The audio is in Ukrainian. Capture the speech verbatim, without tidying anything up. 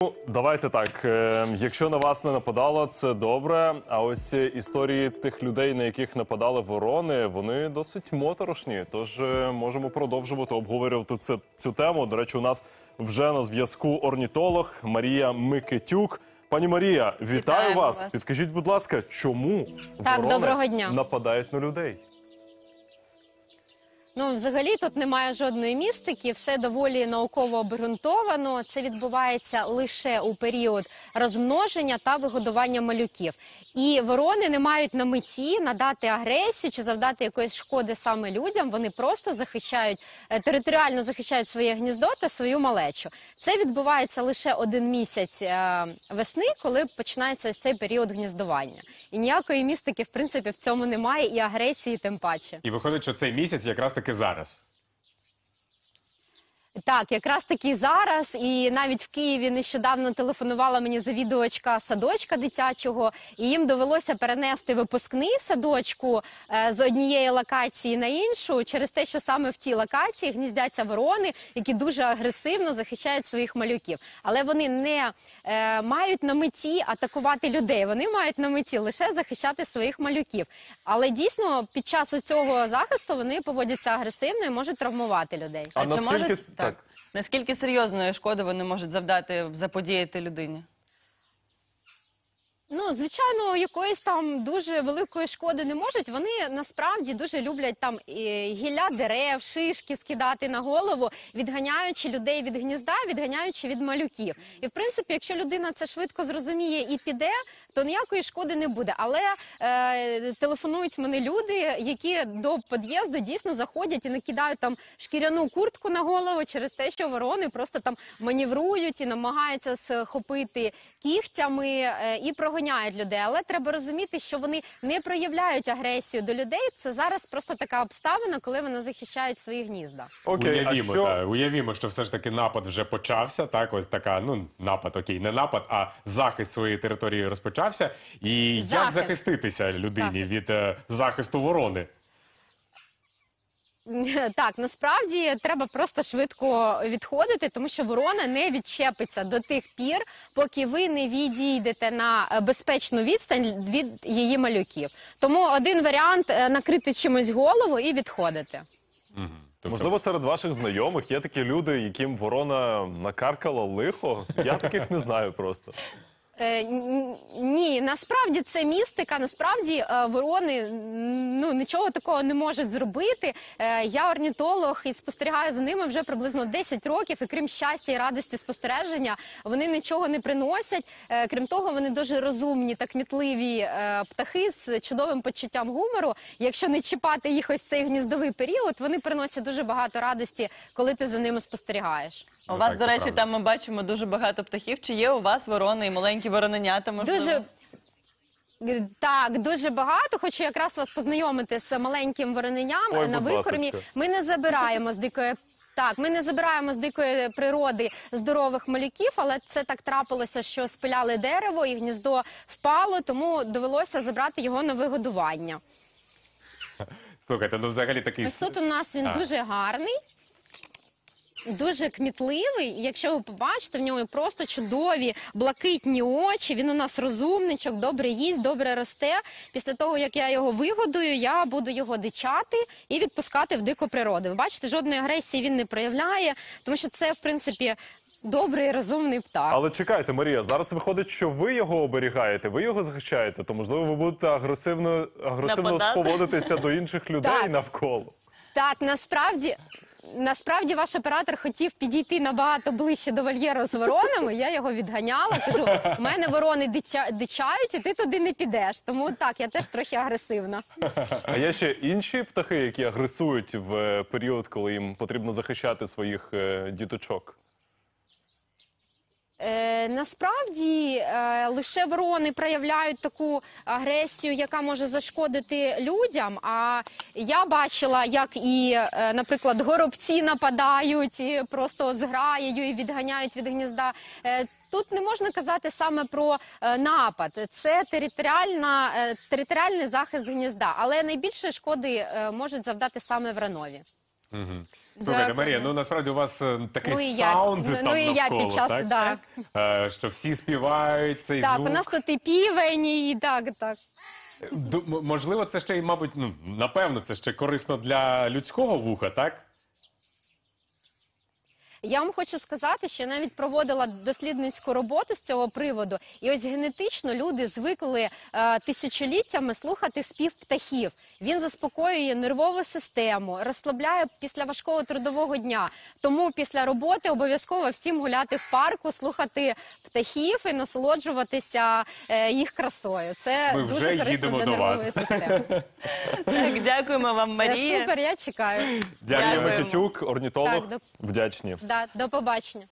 Ну, давайте так, е, якщо на вас не нападало, це добре, а ось історії тих людей, на яких нападали ворони, вони досить моторошні, тож е, можемо продовжувати обговорювати це, цю тему. До речі, у нас вже на зв'язку орнітолог Марія Микитюк. Пані Марія, вітаю Вітаємо вас. вас. Підкажіть, будь ласка, чому Так, ворони доброго дня. нападають на людей? Ну, взагалі тут немає жодної містики, все доволі науково обґрунтовано. Це відбувається лише у період розмноження та вигодування малюків. І ворони не мають на меті надати агресію чи завдати якоїсь шкоди саме людям. Вони просто захищають, територіально захищають своє гніздо та свою малечу. Це відбувається лише один місяць е, весни, коли починається ось цей період гніздування. І ніякої містики, в принципі, в цьому немає, і агресії тим паче. І виходить, що цей місяць якраз таки зараз. Так, якраз таки зараз, і навіть в Києві нещодавно телефонувала мені завідувачка садочка дитячого, і їм довелося перенести випускний садочку е, з однієї локації на іншу, через те, що саме в тій локації гніздяться ворони, які дуже агресивно захищають своїх малюків. Але вони не е, мають на меті атакувати людей, вони мають на меті лише захищати своїх малюків. Але дійсно, під час цього захисту вони поводяться агресивно і можуть травмувати людей. А А чи наскільки... можуть- Так. Наскільки серйозної шкоди вони можуть завдати, заподіяти людині? Ну, звичайно, якоїсь там дуже великої шкоди не можуть. Вони насправді дуже люблять там і гілля дерев, шишки скидати на голову, відганяючи людей від гнізда, відганяючи від малюків. І, в принципі, якщо людина це швидко зрозуміє і піде, то ніякої шкоди не буде. Але е, телефонують мені люди, які до під'їзду дійсно заходять і накидають там шкіряну куртку на голову через те, що ворони просто там маневрують і намагаються схопити кігтями е, і проганяють людей, але треба розуміти, що вони не проявляють агресію до людей. Це зараз просто така обставина, коли вони захищають свої гнізда. Окей, уявімо, а що... та, уявімо, що все ж таки напад вже почався. Так, ось така, ну, напад, окей, не напад, а захист своєї території розпочався. І як Захист. захиститися людині Захист. від е, захисту ворони? Так, насправді треба просто швидко відходити, тому що ворона не відчепиться до тих пір, поки ви не відійдете на безпечну відстань від її малюків. Тому один варіант – накрити чимось голову і відходити. Угу. Тобто... Можливо, серед ваших знайомих є такі люди, яким ворона накаркала лихо? Я таких не знаю просто. Е, ні, насправді це містика, насправді е, ворони ну, нічого такого не можуть зробити. Е, я орнітолог і спостерігаю за ними вже приблизно десять років, і крім щастя і радості спостереження, вони нічого не приносять. Е, крім того, вони дуже розумні та кмітливі е, птахи з чудовим почуттям гумору. Якщо не чіпати їх ось цей гніздовий період, вони приносять дуже багато радості, коли ти за ними спостерігаєш. У Ну, вас, так, до це речі, правда. там ми бачимо дуже багато птахів. Чи є у вас ворони і маленькі вороненята, можливо? Дуже так, дуже багато. Хочу якраз вас познайомити з маленьким вороненям Ой, на будь викормі. ласочка. Ми не забираємо з дикої. Так, ми не забираємо з дикої природи здорових малюків, але це так трапилося, що спиляли дерево і гніздо впало, тому довелося забрати його на вигодування. Слухайте, ну взагалі такий... Ось тут у нас він А. дуже гарний. Дуже кмітливий, і якщо ви побачите, в нього просто чудові блакитні очі, він у нас розумничок, добре їсть, добре росте. Після того, як я його вигодую, я буду його дичати і відпускати в дику природу. Ви бачите, жодної агресії він не проявляє, тому що це, в принципі, добрий, розумний птах. Але чекайте, Марія, зараз виходить, що ви його оберігаєте, ви його захищаєте, то, можливо, ви будете агресивно, агресивно Нападати? поводитися до інших людей Так. навколо. Так, насправді... Насправді ваш оператор хотів підійти набагато ближче до вольєру з воронами, я його відганяла, кажу, у мене ворони дича... дичають, і ти туди не підеш. Тому так, я теж трохи агресивна. А є ще інші птахи, які агресують в е, період, коли їм потрібно захищати своїх е, діточок? Е, насправді е, лише ворони проявляють таку агресію, яка може зашкодити людям. А я бачила, як і, е, наприклад, горобці нападають і просто зграєю і відганяють від гнізда. Е, Тут не можна казати саме про е, напад. Це територіальна, е, територіальний захист гнізда. Але найбільше шкоди е, можуть завдати саме воронові. Угу. Слухайте, Дякую. Марія, ну насправді у вас е, такий Ну і я. саунд Ну, там ну і я навколо, під час, так? да. Е, що всі співають цей Так, звук. у нас тут і півень, і так, так. Ду- м- Можливо, це ще й, мабуть, ну, напевно, це ще корисно для людського вуха, так? Я вам хочу сказати, що я навіть проводила дослідницьку роботу з цього приводу, і ось генетично люди звикли е, тисячоліттями слухати спів птахів. Він заспокоює нервову систему, розслабляє після важкого трудового дня. Тому після роботи обов'язково всім гуляти в парку, слухати птахів і насолоджуватися е, їх красою. Це Ми дуже вже корисно їдемо для до нервової вас. системи. Так, дякуємо вам, Це Марія. супер, я чекаю. Марія Дякуємо. Микитюк, орнітолог, Так, до- вдячні. Да, до побачення.